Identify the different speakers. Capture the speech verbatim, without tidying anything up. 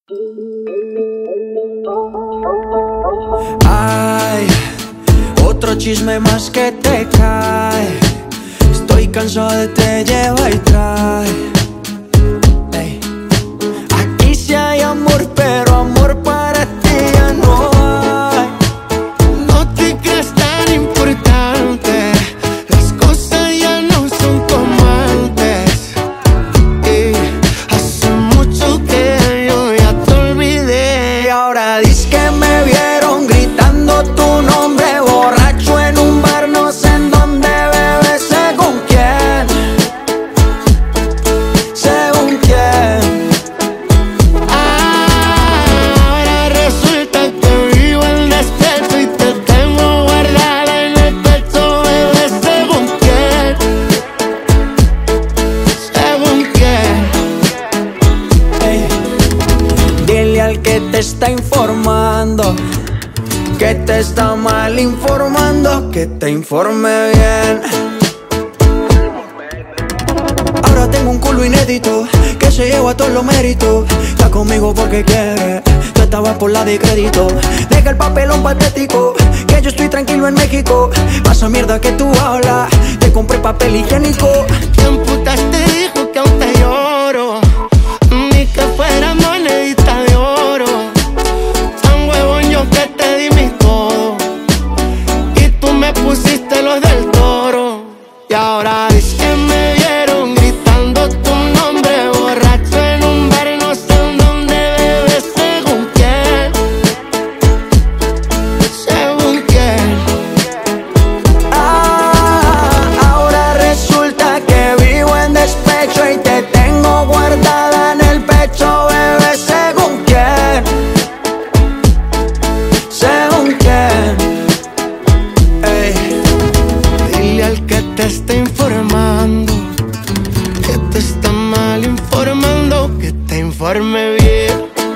Speaker 1: Ay, otro chisme más que te cae. Estoy cansado de te lleva y trae. Ey. Aquí sí hay amor, pero amor para ti ya no hay.
Speaker 2: No te creas tan importante, las cosas ya no son como antes. Y hace mucho que yo ya te olvidé.
Speaker 1: Y ahora dices que me vieron gritando tu nombre borracho en un bar, no sé en dónde, bebé, según quién. Según quién.
Speaker 2: Ahora resulta que vivo en despecho y te tengo guardada en el pecho, bebé, según quién. Según quién.
Speaker 1: Ey. Dile al que te está informando que te está mal informando, que te informe bien. Ahora tengo un culo inédito que se lleva todos los méritos. Está conmigo porque quiere, tú estabas por la de crédito. Deja el papelón patético, que yo estoy tranquilo en México. Pasa mierda que tú hablas, te compré papel higiénico.
Speaker 2: ¿Quién putas te dijo que aún te lloro? Ni que fuera monedita de oro. Tan huevón yo que te di mi todo y tú me pusiste los del Toro. Y ahora dices que me vieron gritando tu nombre borracho en un bar, no sé en dónde, bebé, según quién. Según quién.
Speaker 1: Ah, ahora resulta que vivo en despecho y te tengo guardada en el pecho, bebé, según quién. Según quién. Ey.
Speaker 2: Dile al que te está informando que te está mal informando, que te informe bien.